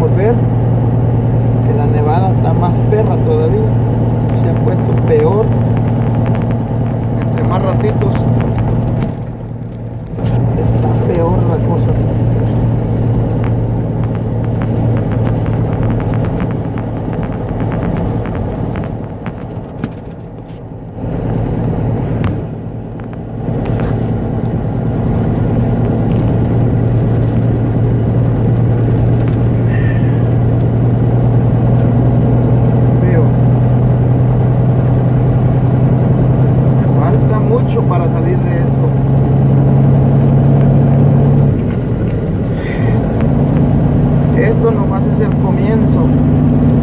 podemos ver que la nevada está más perra todavía, se ha puesto peor. Entre más ratitos está peor la cosa. Para salir de esto. Esto nomás es el comienzo.